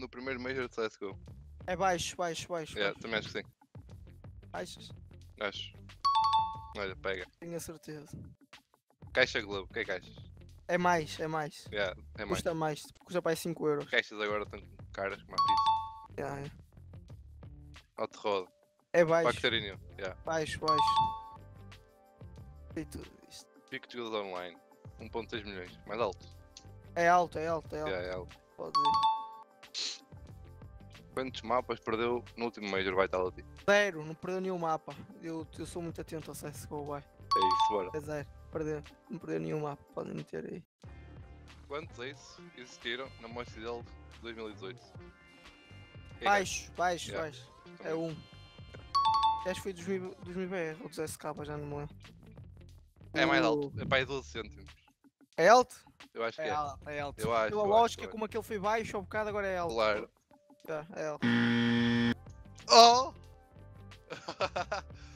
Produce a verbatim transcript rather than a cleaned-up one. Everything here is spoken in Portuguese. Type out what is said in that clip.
no primeiro Major de C S G O. É baixo, baixo, baixo. Yeah, baixo. também acho que sim. Achas? Acho. Olha, pega. Tenho a certeza. Caixa Globo, o que é caixas? É mais, é mais. Yeah, é mais. Custa mais, custa para aí cinco euros. Caixas agora estão caras, como a pizza. Yeah, yeah. Alto roda. É baixo, Bacterinho. Yeah. baixo, baixo. E tudo isto. Pico de jogadores online. um ponto seis milhões. Mais alto. É alto, é alto, é alto. Yeah, é alto. Pode ir. Quantos mapas perdeu no último Major Vitality? Zero, não perdeu nenhum mapa. Eu, eu sou muito atento ao C S G O, vai. É isso, bora. É zero. Perdeu, não perdeu nenhum mapa, podem meter aí. Quantos aces existiram na Most Idol de dois mil e dezoito? Que é Baixo, baixo, Yeah. baixo. que- É um. Acho que foi dos mil, dos mil B R ou dos S K, já não me lembro. É mais O- alto. É para aí doze cêntimos. É alto? Eu acho que É é. alto, é alto. Eu acho, Pela eu acho, lógica, eu acho. como aquele foi baixo, ao bocado agora é alto. Claro. Yeah, é alto. Oh!